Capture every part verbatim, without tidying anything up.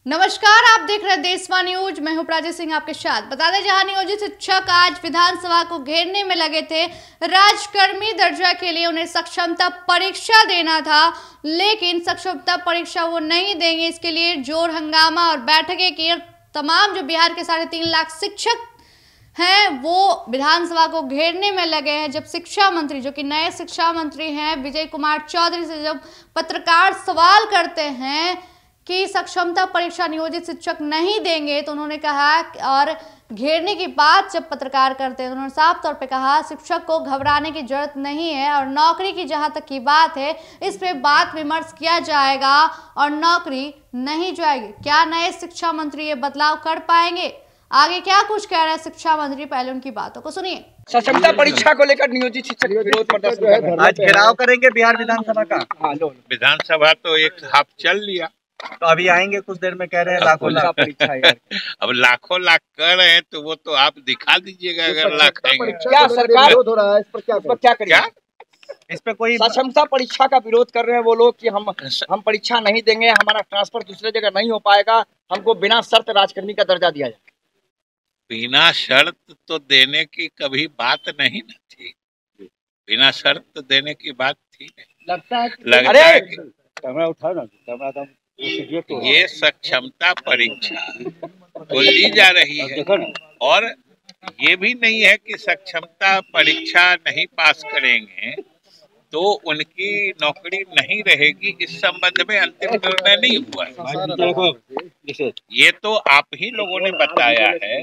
नमस्कार, आप देख रहे हैं देशवाणी न्यूज। मैं हूं प्राची सिंह आपके साथ। बता दें, जहां नियोजित शिक्षक आज विधानसभा को घेरने में लगे थे। राजकर्मी दर्जा के लिए उन्हें सक्षमता परीक्षा देना था, लेकिन सक्षमता परीक्षा वो नहीं देंगे। इसके लिए जोर हंगामा और बैठकें की। तमाम जो बिहार के साढ़े तीन लाख शिक्षक हैं वो विधानसभा को घेरने में लगे हैं। जब शिक्षा मंत्री, जो कि नए शिक्षा मंत्री हैं, विजय कुमार चौधरी से जब पत्रकार सवाल करते हैं कि सक्षमता परीक्षा नियोजित शिक्षक नहीं देंगे, तो उन्होंने कहा, और घेरने की बात जब पत्रकार करते हैं तो उन्होंने साफ तौर पे कहा शिक्षक को घबराने की जरूरत नहीं है और नौकरी की जहां तक की बात है, इस पे बात विमर्श किया जाएगा और नौकरी नहीं जाएगी। क्या नए शिक्षा मंत्री ये बदलाव कर पाएंगे? आगे क्या कुछ कह रहे हैं शिक्षा मंत्री, पहले उनकी बातों को सुनिए। सक्षमता परीक्षा को लेकर नियोजित शिक्षक विरोध प्रदर्शन आज घेराव करेंगे बिहार विधानसभा का। विधानसभा तो एक हाफ चल लिया, तो अभी आएंगे कुछ देर में, कह रहे हैं लाखों लाख परीक्षा है। अब लाखों लाख कर रहे हैं तो वो तो आप दिखा दीजिएगा। अगर लाख आएंगे क्या सरकार विरोध हो रहा है, इस पर क्या इस पर क्या करेंगे? इस पे कोई सक्षमता परीक्षा का विरोध कर रहे हैं वो लोग कि हम हम परीक्षा नहीं देंगे, हमारा ट्रांसफर दूसरे जगह नहीं हो पाएगा, हमको बिना शर्त राजकर्मी का दर्जा दिया जाए। बिना शर्त तो देने की कभी बात नहीं न थी, बिना शर्त देने की बात थी। लगता है लगता है कि कैमरा उठाओ ना, कैमरा ये सक्षमता परीक्षा तो ली जा रही है और ये भी नहीं है कि सक्षमता परीक्षा नहीं पास करेंगे तो उनकी नौकरी नहीं रहेगी। इस संबंध में अंतिम निर्णय नहीं हुआ है। ये तो आप ही लोगों ने बताया है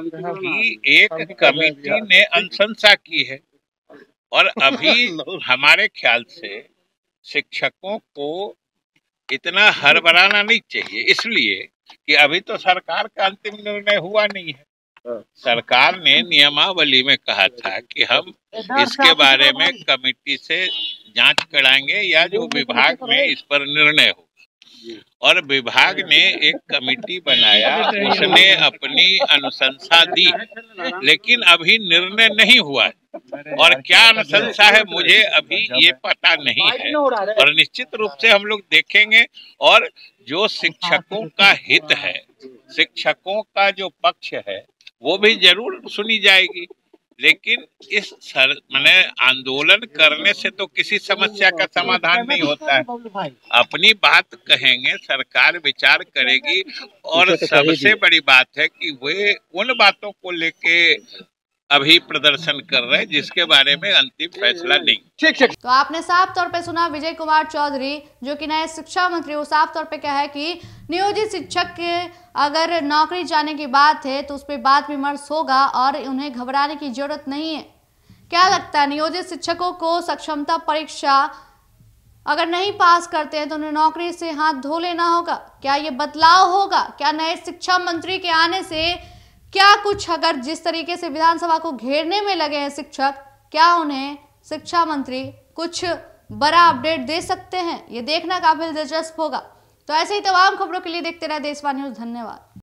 कि एक कमेटी ने अनुशंसा की है और अभी हमारे ख्याल से शिक्षकों को इतना हड़बड़ाना नहीं चाहिए, इसलिए कि अभी तो सरकार का अंतिम निर्णय हुआ नहीं है। सरकार ने नियमावली में कहा था कि हम इसके बारे में कमेटी से जांच कराएंगे या जो विभाग में इस पर निर्णय होगा, और विभाग ने एक कमेटी बनाया, उसने अपनी अनुशंसा दी, लेकिन अभी निर्णय नहीं हुआ है। और क्या अनुशंसा है मुझे अभी ये पता नहीं है, और निश्चित रूप से हम लोग देखेंगे। और जो शिक्षकों का हित है, शिक्षकों का जो पक्ष है, वो भी जरूर सुनी जाएगी। लेकिन इस सर मैंने आंदोलन करने से तो किसी समस्या का समाधान नहीं होता है। अपनी बात कहेंगे, सरकार विचार करेगी, और सबसे बड़ी बात है कि वे उन बातों को लेके अभी प्रदर्शन कर रहे हैं जिसके बारे में अंतिम फैसला नहीं। ठीक ठीक। तो आपने साफ तौर पे सुना विजय कुमार चौधरी, जो कि नए शिक्षा मंत्री, वो साफ तौर पे कहा है कि नियोजित शिक्षक के अगर नौकरी जाने की बात है तो उस पर बात विमर्श होगा और उन्हें घबराने की जरूरत नहीं है। क्या लगता है, नियोजित शिक्षकों को सक्षमता परीक्षा अगर नहीं पास करते हैं तो उन्हें नौकरी से हाथ धो लेना होगा? क्या ये बदलाव होगा? क्या नए शिक्षा मंत्री के आने से क्या कुछ, अगर जिस तरीके से विधानसभा को घेरने में लगे हैं शिक्षक, क्या उन्हें शिक्षा मंत्री कुछ बड़ा अपडेट दे सकते हैं? ये देखना काफी दिलचस्प होगा। तो ऐसे ही तमाम खबरों के लिए देखते रहे देशवाणी न्यूज। धन्यवाद।